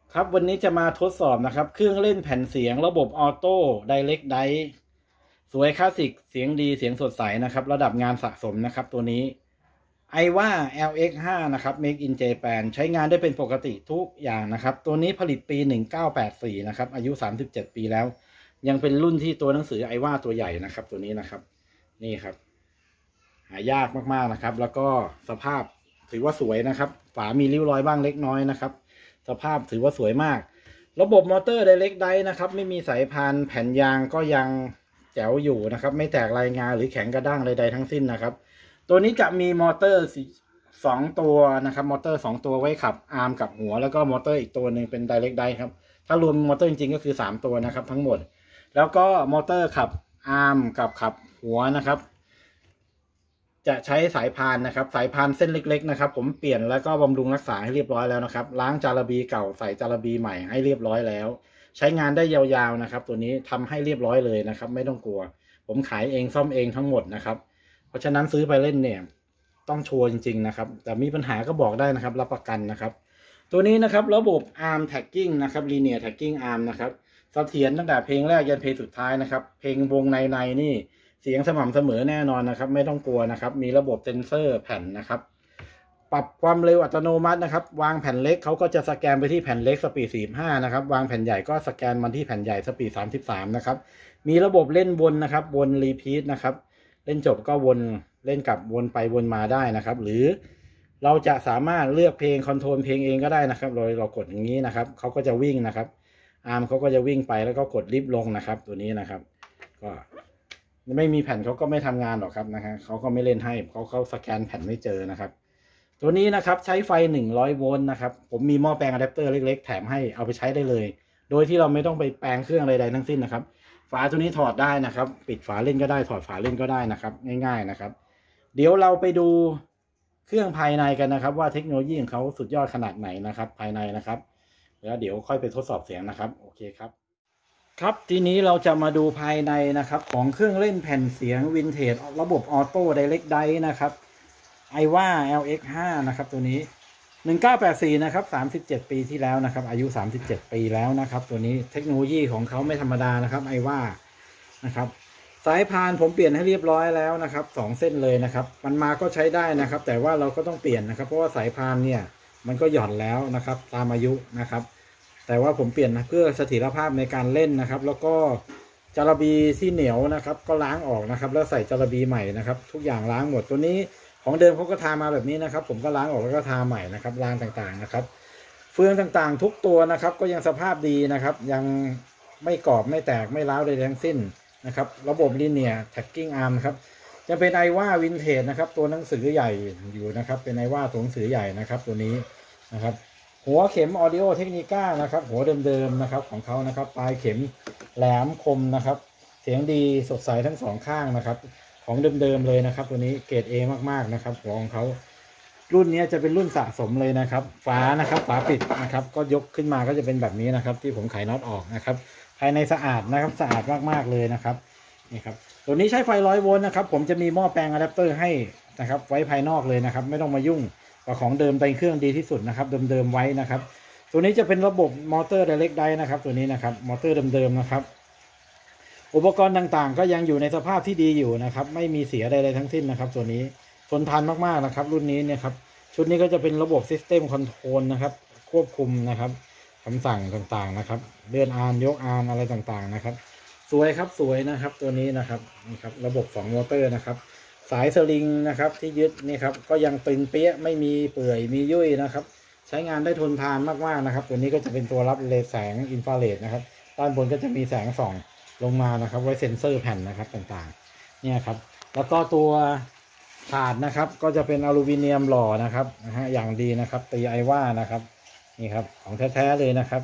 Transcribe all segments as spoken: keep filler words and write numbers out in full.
ครับวันนี้จะมาทดสอบนะครับเครื่องเล่นแผ่นเสียงระบบออโต้ไดเรกไดสวยคลาสสิกเสียงดีเสียงสดใสนะครับระดับงานสะสมนะครับตัวนี้ไอว่า แอล เอ็กซ์ ไฟว์ นะครับ Make in Japan ใช้งานได้เป็นปกติทุกอย่างนะครับตัวนี้ผลิตปีหนึ่งเก้าแปดสี่นะครับอายุสามสิบเจ็ดปีแล้วยังเป็นรุ่นที่ตัวหนังสือไอว่าตัวใหญ่นะครับตัวนี้นะครับนี่ครับหายากมากๆนะครับแล้วก็สภาพถือว่าสวยนะครับฝามีริ้วรอยบ้างเล็กน้อยนะครับสภาพถือว่าสวยมากระบบมอเตอร์ไดเรกไดนะครับไม่มีสายพานแผ่นยางก็ยังแจ๋วอยู่นะครับไม่แตกรายงานหรือแข็งกระด้างใดๆทั้งสิ้นนะครับตัวนี้จะมีมอเตอร์สองตัวนะครับมอเตอร์สองตัวไว้ขับอาร์มกับหัวแล้วก็มอเตอร์อีกตัวหนึ่งเป็นไดเรกไดครับถ้ารวมมอเตอร์จริงๆก็คือสามตัวนะครับทั้งหมดแล้วก็มอเตอร์ขับอาร์มกับขับหัวนะครับจะใช้สายพานนะครับสายพานเส้นเล็กๆนะครับผมเปลี่ยนแล้วก็บำรุงรักษาให้เรียบร้อยแล้วนะครับล้างจาระบีเก่าใส่จาระบีใหม่ให้เรียบร้อยแล้วใช้งานได้ยาวๆนะครับตัวนี้ทำให้เรียบร้อยเลยนะครับไม่ต้องกลัวผมขายเองซ่อมเองทั้งหมดนะครับเพราะฉะนั้นซื้อไปเล่นเนี่ยต้องชัวร์จริงๆนะครับแต่มีปัญหาก็บอกได้นะครับรับประกันนะครับตัวนี้นะครับระบบ Arm Tagging นะครับ Linear Tagging Arm นะครับเสถียรตั้งแต่เพลงแรกยันเพลงสุดท้ายนะครับเพลงวงในในนี่เสียงสม่ำเสมอแน่นอนนะครับไม่ต้องกลัวนะครับมีระบบเซนเซอร์แผ่นนะครับปรับความเร็วอัตโนมัตินะครับวางแผ่นเล็กเขาก็จะสแกนไปที่แผ่นเล็กสปีดสี่สิบห้านะครับวางแผ่นใหญ่ก็สแกนมาที่แผ่นใหญ่สปีดสามสิบสามนะครับมีระบบเล่นวนนะครับวนรีพีทนะครับเล่นจบก็วนเล่นกลับวนไปวนมาได้นะครับหรือเราจะสามารถเลือกเพลงคอนโทรลเพลงเองก็ได้นะครับโดยเรากดอย่างนี้นะครับเขาก็จะวิ่งนะครับอาร์มเขาก็จะวิ่งไปแล้วก็กดลิฟต์ลงนะครับตัวนี้นะครับก็ไม่มีแผ่นเขาก็ไม่ทำงานหรอกครับนะฮะเขาก็ไม่เล่นให้เขาเขาสแกนแผ่นไม่เจอนะครับตัวนี้นะครับใช้ไฟหนึ่งร้อยโวลต์นะครับผมมีหม้อแปลงอะแดปเตอร์เล็กๆแถมให้เอาไปใช้ได้เลยโดยที่เราไม่ต้องไปแปลงเครื่องใดๆทั้งสิ้นนะครับฝาตัวนี้ถอดได้นะครับปิดฝาเล่นก็ได้ถอดฝาเล่นก็ได้นะครับง่ายๆนะครับเดี๋ยวเราไปดูเครื่องภายในกันนะครับว่าเทคโนโลยีของเขาสุดยอดขนาดไหนนะครับภายในนะครับแล้วเดี๋ยวค่อยไปทดสอบเสียงนะครับโอเคครับครับทีนี้เราจะมาดูภายในนะครับของเครื่องเล่นแผ่นเสียงวินเทจระบบออโต้ไดเรกไดนะครับไอว่า แอล เอ็กซ์ ไฟว์ นะครับตัวนี้หนึ่งเก้าแปดสี่นะครับสามสิบเจ็ดปีที่แล้วนะครับอายุสามสิบเจ็ดปีแล้วนะครับตัวนี้เทคโนโลยีของเขาไม่ธรรมดานะครับไอว่านะครับสายพานผมเปลี่ยนให้เรียบร้อยแล้วนะครับสองเส้นเลยนะครับมันมาก็ใช้ได้นะครับแต่ว่าเราก็ต้องเปลี่ยนนะครับเพราะว่าสายพานเนี่ยมันก็หย่อนแล้วนะครับตามอายุนะครับแต่ว่าผมเปลี่ยนเพื่อเสถียรภาพในการเล่นนะครับแล้วก็จาระบีที่เหนียวนะครับก็ล้างออกนะครับแล้วใส่จาระบีใหม่นะครับทุกอย่างล้างหมดตัวนี้ของเดิมเขาก็ทามาแบบนี้นะครับผมก็ล้างออกแล้วก็ทาใหม่นะครับล้างต่างๆนะครับเฟืองต่างๆทุกตัวนะครับก็ยังสภาพดีนะครับยังไม่กรอบไม่แตกไม่ร้าวใดทั้งสิ้นนะครับระบบ Linear Tagging Arm ครับจะเป็นไอว่าวินเทจนะครับตัวหนังสือใหญ่อยู่นะครับเป็นไอว่าตัวหนังสือใหญ่นะครับตัวนี้นะครับหัวเข็ม Audio Technica นะครับหัวเดิมๆนะครับของเขานะครับปลายเข็มแหลมคมนะครับเสียงดีสดใสทั้งสองข้างนะครับของเดิมๆเลยนะครับตัวนี้เกรด A มากๆนะครับหัวของเขารุ่นนี้จะเป็นรุ่นสะสมเลยนะครับฝานะครับฝาปิดนะครับก็ยกขึ้นมาก็จะเป็นแบบนี้นะครับที่ผมไขน็อตออกนะครับภายในสะอาดนะครับสะอาดมากๆเลยนะครับนี่ครับตัวนี้ใช้ไฟร้อยโวลต์นะครับผมจะมีหม้อแปลงอะแดปเตอร์ให้นะครับไว้ภายนอกเลยนะครับไม่ต้องมายุ่งกับของเดิมในเครื่องดีที่สุดนะครับเดิมๆไว้นะครับตัวนี้จะเป็นระบบมอเตอร์ไดเรกไดนะครับตัวนี้นะครับมอเตอร์เดิมๆนะครับอุปกรณ์ต่างๆก็ยังอยู่ในสภาพที่ดีอยู่นะครับไม่มีเสียใดๆทั้งสิ้นนะครับตัวนี้ทนทานมากๆนะครับรุ่นนี้เนี่ยครับชุดนี้ก็จะเป็นระบบ System Control นะครับควบคุมนะครับคำสั่งต่างๆนะครับเลื่อนอาร์มยกอาร์มอะไรต่างๆนะครับสวยครับสวยนะครับตัวนี้นะครับนี่ครับระบบสองมอเตอร์นะครับสายสลิงนะครับที่ยึดนี่ครับก็ยังตึงเปี้ยไม่มีเปื่อยมียุ่ยนะครับใช้งานได้ทนทานมากๆนะครับตัวนี้ก็จะเป็นตัวรับเลแสงอินฟราเรดนะครับด้านบนก็จะมีแสงส่องลงมานะครับไว้เซ็นเซอร์แผ่นนะครับต่างๆเนี่ยครับแล้วก็ตัวถาดนะครับก็จะเป็นอลูมิเนียมหล่อนะครับนะฮะอย่างดีนะครับตีไอว่านะครับนี่ครับของแท้ๆเลยนะครับ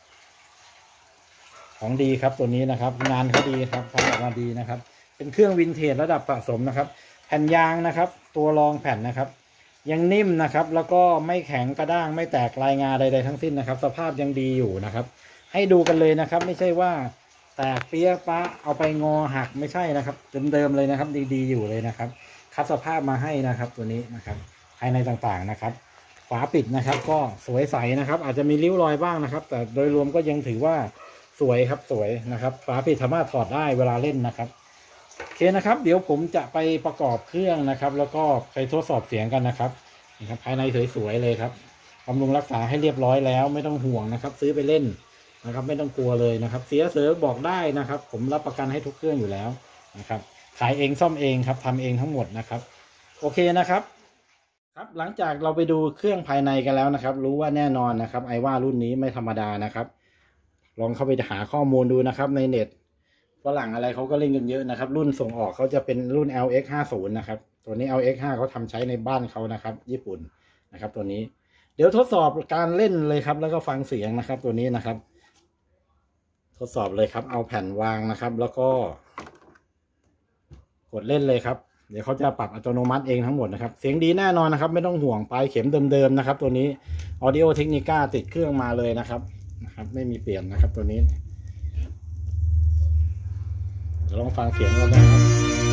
ของดีครับตัวนี้นะครับงานเขาดีครับทำออกมาดีนะครับเป็นเครื่องวินเทจระดับสะสมนะครับแผ่นยางนะครับตัวรองแผ่นนะครับยังนิ่มนะครับแล้วก็ไม่แข็งกระด้างไม่แตกลายงาใดๆทั้งสิ้นนะครับสภาพยังดีอยู่นะครับให้ดูกันเลยนะครับไม่ใช่ว่าแตกเปี้ยปะเอาไปงอหักไม่ใช่นะครับเดิมๆเลยนะครับดีๆอยู่เลยนะครับคัดสภาพมาให้นะครับตัวนี้นะครับภายในต่างๆนะครับฝฝาปิดนะครับก็สวยใสนะครับอาจจะมีริ้วรอยบ้างนะครับแต่โดยรวมก็ยังถือว่าสวยครับสวยนะครับฝาปิดสามารถถอดได้เวลาเล่นนะครับโอเคนะครับเดี๋ยวผมจะไปประกอบเครื่องนะครับแล้วก็ไปทดสอบเสียงกันนะครับนะครับภายในสวยๆเลยครับบำรุงรักษาให้เรียบร้อยแล้วไม่ต้องห่วงนะครับซื้อไปเล่นนะครับไม่ต้องกลัวเลยนะครับเสียเสือบอกได้นะครับผมรับประกันให้ทุกเครื่องอยู่แล้วนะครับขายเองซ่อมเองครับทำเองทั้งหมดนะครับโอเคนะครับครับหลังจากเราไปดูเครื่องภายในกันแล้วนะครับรู้ว่าแน่นอนนะครับไอว่ารุ่นนี้ไม่ธรรมดานะครับลองเข้าไปหาข้อมูลดูนะครับในเน็ตฝรั่งอะไรเขาก็เล่นกันเยอะนะครับรุ่นส่งออกเขาจะเป็นรุ่น แอล เอ็กซ์ ห้าสิบ นะครับตัวนี้ แอล เอ็กซ์ ห้าเขาทำใช้ในบ้านเขานะครับญี่ปุ่นนะครับตัวนี้เดี๋ยวทดสอบการเล่นเลยครับแล้วก็ฟังเสียงนะครับตัวนี้นะครับทดสอบเลยครับเอาแผ่นวางนะครับแล้วก็กดเล่นเลยครับเดี๋ยวเขาจะปรับอัตโนมัติเองทั้งหมดนะครับเสียงดีแน่นอนนะครับไม่ต้องห่วงปลายเข็มเดิมๆนะครับตัวนี้ Audio Technica ติดเครื่องมาเลยนะครับนะครับไม่มีเปลี่ยนนะครับตัวนี้เดี๋ยวลองฟังเสียงกันนะครับ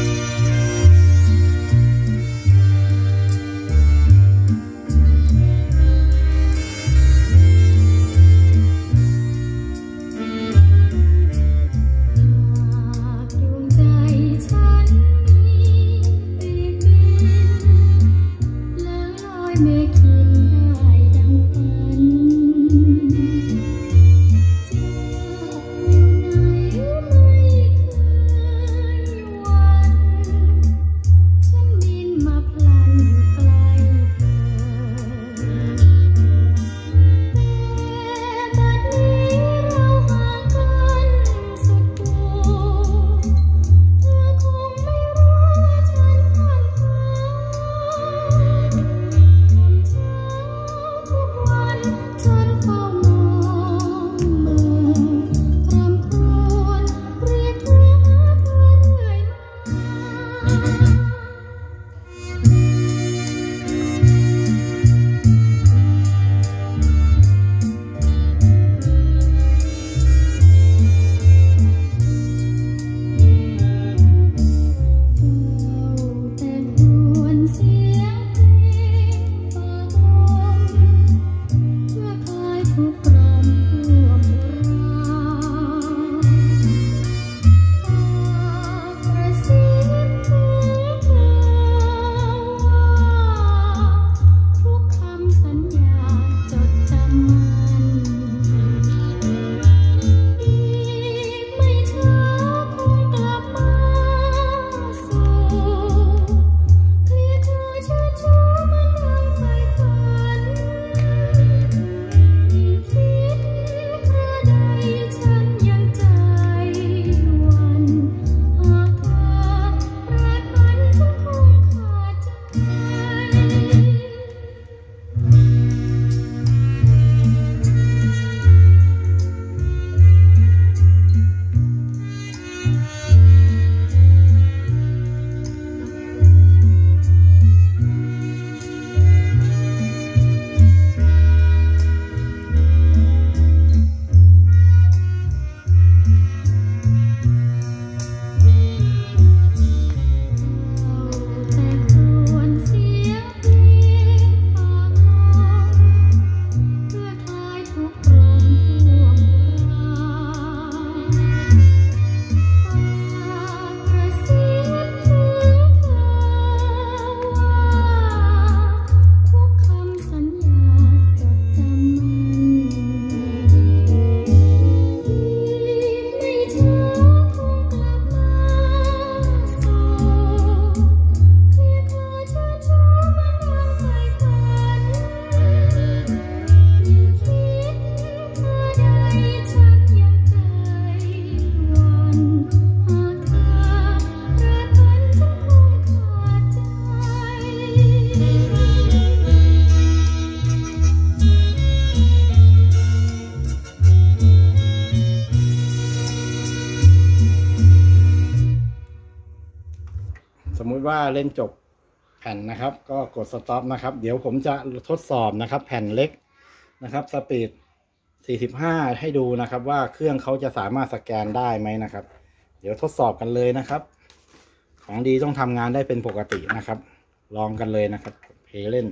สมมุติว่าเล่นจบแผ่นนะครับก็กดสต็อปนะครับเดี๋ยวผมจะทดสอบนะครับแผ่นเล็กนะครับสปีดสี่สิบห้าให้ดูนะครับว่าเครื่องเขาจะสามารถสแกนได้ไหมนะครับเดี๋ยวทดสอบกันเลยนะครับของดีต้องทำงานได้เป็นปกตินะครับลองกันเลยนะครับเพลย์เล่น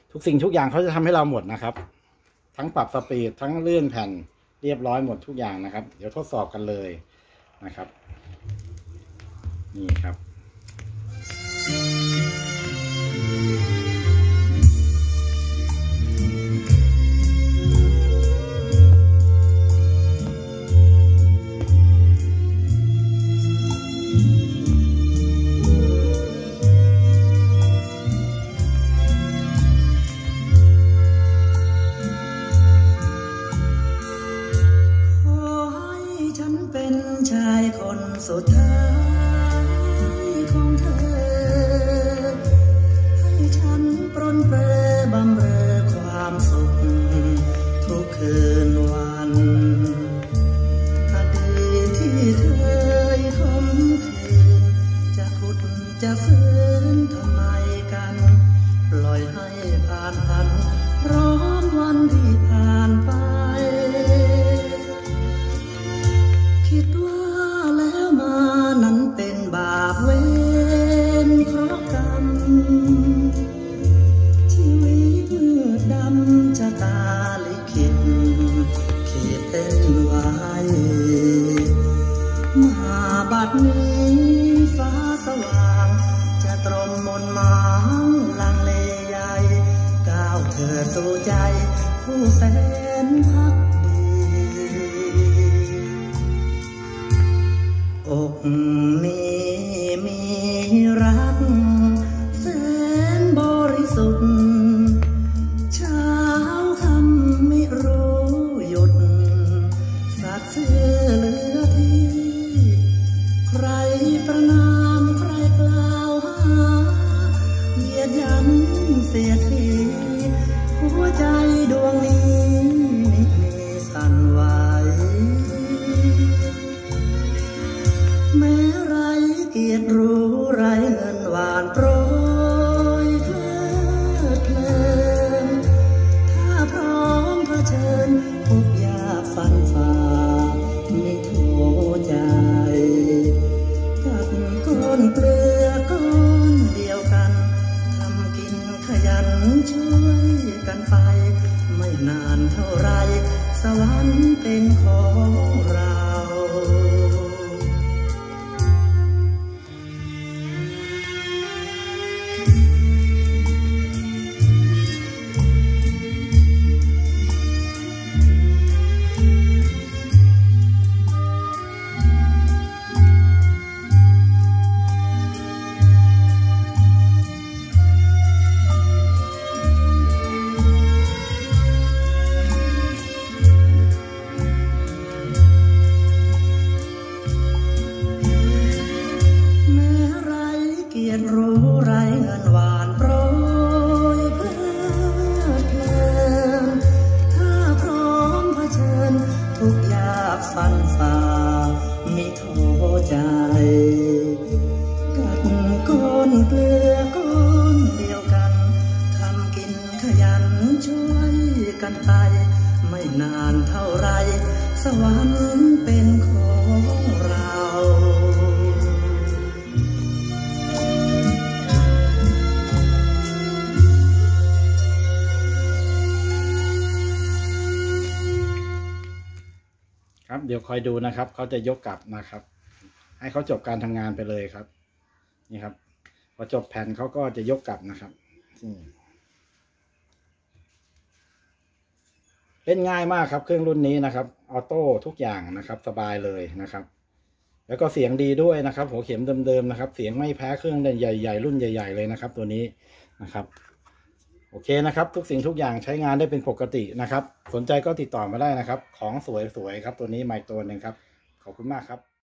ทุกสิ่งทุกอย่างเขาจะทำให้เราหมดนะครับทั้งปรับสปีดทั้งเลื่อนแผ่นเรียบร้อยหมดทุกอย่างนะครับเดี๋ยวทดสอบกันเลยนะครับนี่ครับชายคนสุดท้ายของเธอให้ฉันปรนเปรอบำเรอความสุขทุกคืนวันอดีตที่เธอคมคืนจะขุดจะฟื้นทำไมกันปล่อยให้ผ่านพันร้อมวันที่ผ่านไปคิดว่าแล้วมานั้นเป็นบาปเวรเคราะห์กรรมชีวิตมืดดำชะตาลิขิตขีดเส้นไว้มาบัดนี้ฟ้าสว่างจะตรมมนหมางลังเลใหญ่ก้าวเธอสู่ใจผู้แสนพักอกนี้มีรักแสนบริสุทธิ์เช้าคำไม่รู้หยุดสัตย์ซื่อเหลือที่ใครประนามใครกล่าวหาเหยียดหยันเสียทีหัวใจดวงนี้ไม่มีสั่นไหวแม้ไรเกียรติรู้ไรเงินหวานโปรยเพลิดเพลินถ้าพร้อมเผชิญทุกยากฟันฝ่าไม่โทษใจกัดก้อนเกลือก้อนเดียวกันทำกินขยันช่วยกันไปไม่นานเท่าไรสวรรค์เป็นของเรารู้ไรเงินหวานโปรยเพลิดเพลินถ้าพร้อมเผชิญทุกยากฟันฝ่ามิโทษใจกัดก้อนเกลือก้อนเดียวกันทำกินขยันช่วยกันไปไม่นานเท่าไรสวรรค์เป็นของเราครับเดี๋ยวคอยดูนะครับเขาจะยกกลับนะครับให้เขาจบการทำงานไปเลยครับนี่ครับพอจบแผ่นเขาก็จะยกกลับนะครับเล่นง่ายมากครับเครื่องรุ่นนี้นะครับออโต้ทุกอย่างนะครับสบายเลยนะครับแล้วก็เสียงดีด้วยนะครับหัวเข็มเดิมๆนะครับเสียงไม่แพ้เครื่องใหญ่ๆรุ่นใหญ่ๆเลยนะครับตัวนี้นะครับโอเคนะครับทุกสิ่งทุกอย่างใช้งานได้เป็นปกตินะครับสนใจก็ติดต่อมาได้นะครับของสวยๆครับตัวนี้ไมค์ตัวหนึ่งครับขอบคุณมากครับ